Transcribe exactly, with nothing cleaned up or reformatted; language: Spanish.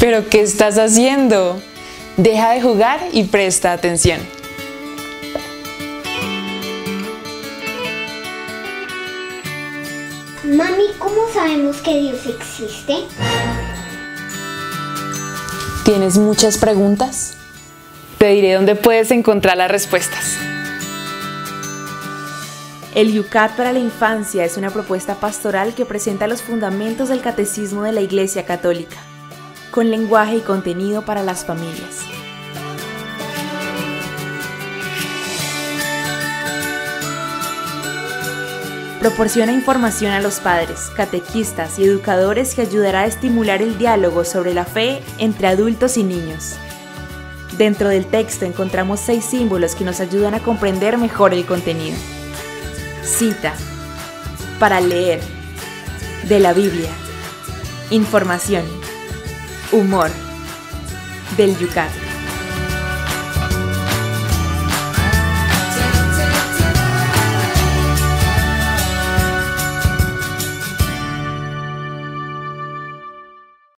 ¿Pero qué estás haciendo? Deja de jugar y presta atención. Mami, ¿cómo sabemos que Dios existe? ¿Tienes muchas preguntas? Te diré dónde puedes encontrar las respuestas. El Yucat para la Infancia es una propuesta pastoral que presenta los fundamentos del Catecismo de la Iglesia Católica, con lenguaje y contenido para las familias. Proporciona información a los padres, catequistas y educadores que ayudará a estimular el diálogo sobre la fe entre adultos y niños. Dentro del texto encontramos seis símbolos que nos ayudan a comprender mejor el contenido. Cita, para leer, de la Biblia, información, humor, del Yucat.